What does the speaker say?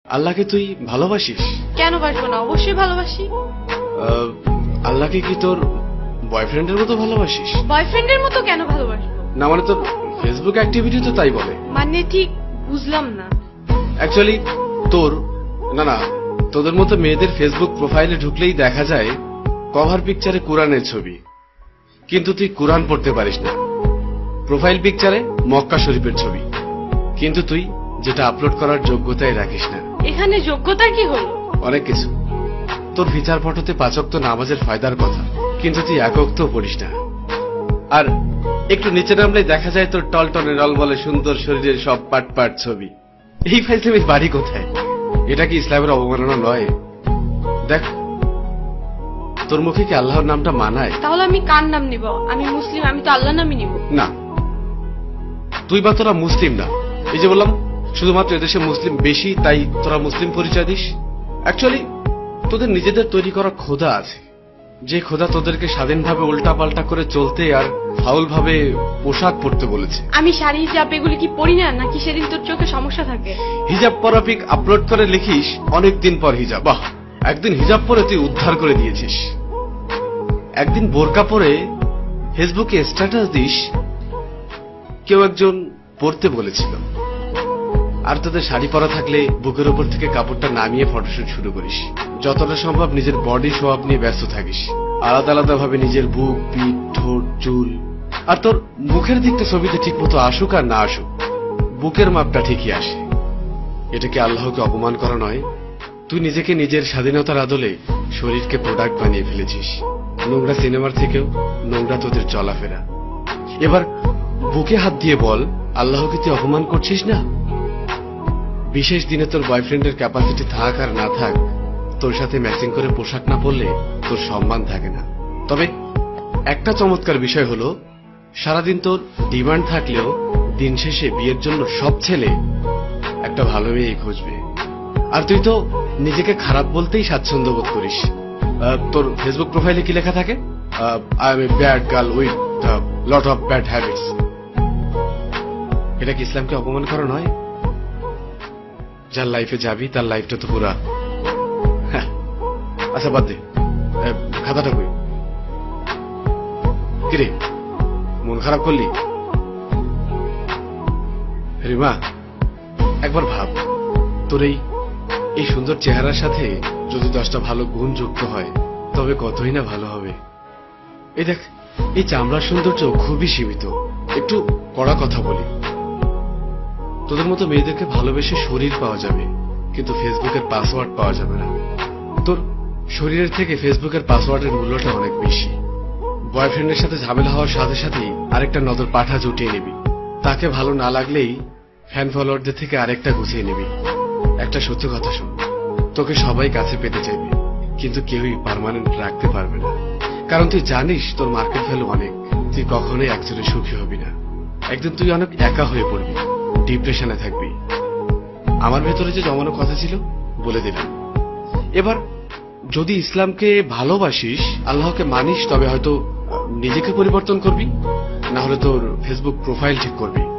আল্লাহকে তুই ভালোবাসিস? কেন বাসবো না, অবশ্যই ভালোবাসি। আল্লাহকে কি তোর বয়ফ্রেন্ডের মতো ভালোবাসিস? বয়ফ্রেন্ডের মতো কেন ভালোবাসবো? না মানে তোর ফেসবুক অ্যাক্টিভিটি তো তাই বলে। মানে ঠিক বুঝলাম না। অ্যাকচুয়ালি তোর না তোদের মতো মেয়েদের ফেসবুক প্রোফাইলে ঢুকলেই দেখা যায় কভার পিকচারে কোরআনের ছবি, কিন্তু তুই কোরআন পড়তে পারিস না। প্রোফাইল পিকচারে মক্কা শরীফের ছবি, কিন্তু তুই যেটা আপলোড করার যোগ্যতাই রাখিস না। এখানে যোগ্যতার কি হলো? অনেক কিছু। তোর ফিচার ফটোতে 5 ওয়াক্ত নামাজের ফায়দার কথা, কিন্তু তুই 1 ওয়াক্তও পড়িস না। আর একটু নিচে নামলে দেখা যায় তোর টলটনে রল বলে সুন্দর শরীরের সব পাট পাট ছবি। এই ফাইজলামির বাড়ি কোথায়? এটা কি ইসলামের অবমাননা নয়? দেখ তোর মুখে কি আল্লাহর নামটা মানায়? তাহলে আমি কার নাম নিব? আমি মুসলিম, আমি তো আল্লাহর নামই নিব। না, তুই বা তোরা মুসলিম না। এই যে বললাম শুধুমাত্র এদেশে মুসলিম বেশি তাই তোরা মুসলিম পরিচয় দিস। অ্যাকচুয়ালি তোদের নিজেদের তৈরি করা খোদা আছে, যে খোদা তোদেরকে স্বাধীনভাবে উল্টা পাল্টা করে চলতে আর ফাউল ভাবে পোশাক পরতে বলেছে। আমি শাড়ি হিজাব এগুলি কি পরি না, নাকি সেদিন তোর চোখে সমস্যা থাকে? হিজাব পরা পিক আপলোড করে লিখিস অনেকদিন পর হিজাব। বাহ, একদিন হিজাব পরে তুই উদ্ধার করে দিয়েছিস। একদিন বোরকা পরে ফেসবুকে স্ট্যাটাস দিস কেউ একজন পড়তে বলেছিল। আর তোদের শাড়ি পরা থাকলে বুকের উপর থেকে কাপড়টা নামিয়ে ফটোশুট শুরু করিস। যতটা সম্ভব নিজের বডি শো আপ নিয়ে ব্যস্ত থাকিস, আলাদা আলাদা ভাবে নিজের বুক, পিঠ, ঠোঁট, চুল। আর তোর মুখের দিকটা ছবিতে ঠিক মতো আসুক আর না আসুক, বুকের মাপটা ঠিকই আসে। এটা কি আল্লাহকে অপমান করা নয়? তুই নিজেকে নিজের স্বাধীনতার আদলে শরীরকে প্রোডাক্ট বানিয়ে ফেলেছিস। নোংরা সিনেমার থেকেও নোংরা তোদের চলাফেরা। এবার বুকে হাত দিয়ে বল, আল্লাহকে তুই অপমান করছিস না? বিশেষ দিনে তোর বয়ফ্রেন্ডের ক্যাপাসিটি থাক আর না থাক, তোর সাথে ম্যাচিং করে পোশাক না পরলে তোর সম্মান থাকে না। তবে একটা চমৎকার বিষয় হলো, সারাদিন তোর ডিমান্ড থাকলেও দিন শেষে বিয়ের জন্য সব ছেলে একটা ভালো মেয়েই খুঁজবে। আর তুই তো নিজেকে খারাপ বলতেই স্বাচ্ছন্দ্য বোধ করিস। তোর ফেসবুক প্রোফাইলে কি লেখা থাকে? I am a bad girl with lot of bad habits. এটা কি ইসলামকে অপমান করা নয়? যার লাইফে যাবি তার লাইফটা তো পুরা। আচ্ছা বাদ দে, খাতাটা কই? কিরে মন খারাপ করলি? রিমা একবার ভাব, তোর এই সুন্দর চেহারার সাথে যদি 10টা ভালো গুণ যুক্ত হয় তবে কতই না ভালো হবে। এই দেখ, এই চামড়ার সৌন্দর্য খুবই সীমিত। একটু কড়া কথা বলি, তোদের মতো মেয়েদেরকে ভালোবেসে শরীর পাওয়া যাবে, কিন্তু ফেসবুকের পাসওয়ার্ড পাওয়া যাবে না। তোর শরীরের থেকে ফেসবুকের পাসওয়ার্ডের মূল্যটা অনেক বেশি। বয়ফ্রেন্ডের সাথে ঝামেলা হওয়ার সাথে সাথেই আরেকটা নজর পাঠা জুটিয়ে নিবি। তাকে ভালো না লাগলেই ফ্যান ফলোয়ারদের থেকে আরেকটা গুছিয়ে নিবি। একটা সত্য কথা শোন, তোকে সবাই কাছে পেতে চাইবে, কিন্তু কেউই পার্মানেন্ট রাখতে পারবে না। কারণ তুই জানিস তোর মার্কেট ভ্যালু অনেক। তুই কখনোই একজনে সুখী হবি না। একদিন তুই অনেক একা হয়ে পড়বি, ডিপ্রেশনে থাকবি। আমার ভেতরে যে জমানো কথা ছিল বলে দিলাম। এবার যদি ইসলামকে ভালোবাসিস, আল্লাহকে মানিস, তবে হয়তো নিজেকে পরিবর্তন করবি, না হলে তোর ফেসবুক প্রোফাইল ঠিক করবি।